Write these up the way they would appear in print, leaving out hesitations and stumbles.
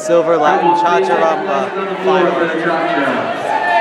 Silver Latin Cha-Cha-Rumba final.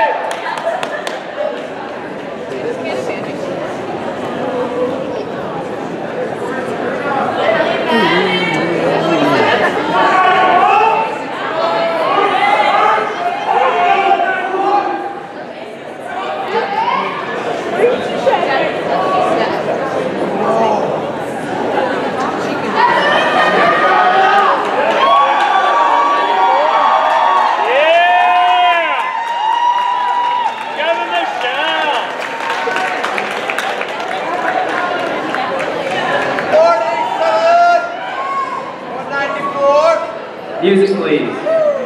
Music, please.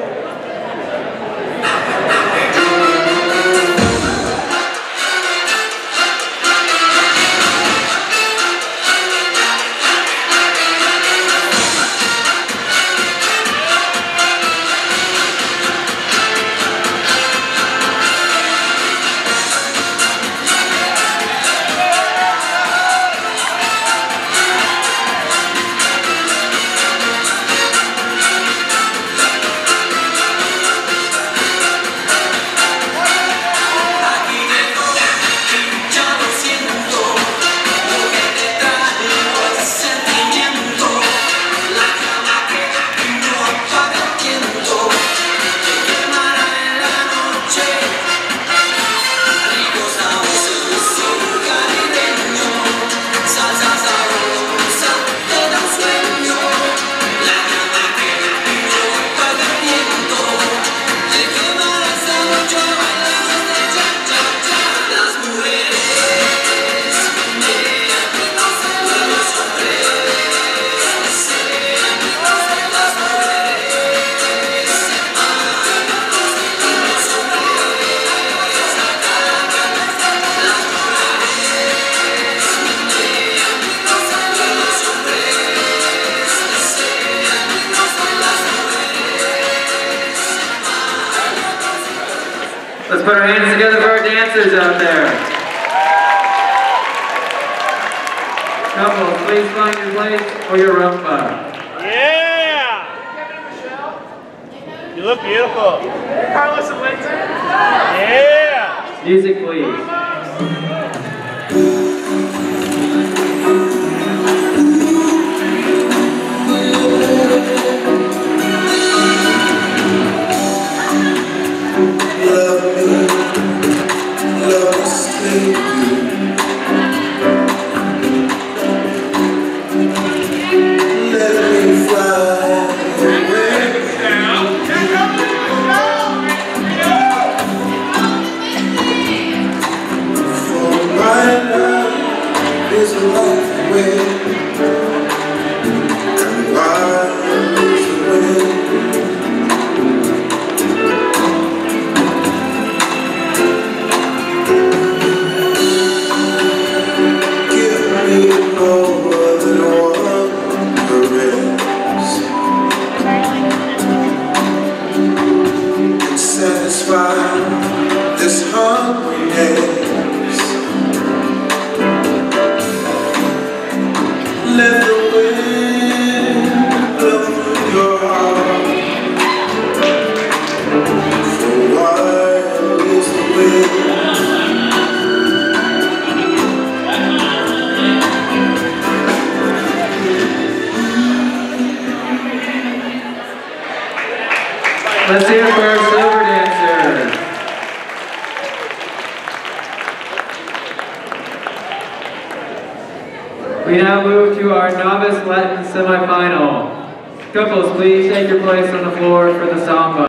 Let's put our hands together for our dancers out there. Couples, please find your place for your rumba. Yeah! You look beautiful. Carlos and Windsor. Yeah! Music, please. This hungriness, let the wind blow through your heart. For wild is the wind. Let's hear it for our silver dancers. We now move to our novice Latin semifinal. Couples, please take your place on the floor for the samba.